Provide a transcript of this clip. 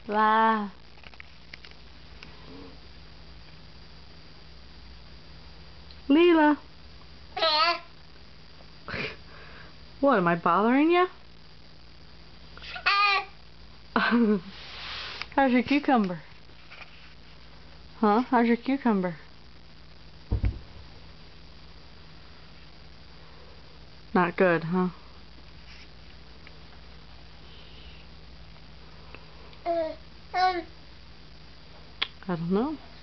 La. Leela. What, am I bothering you? How's your cucumber? Huh? How's your cucumber? Not good, huh? I don't know.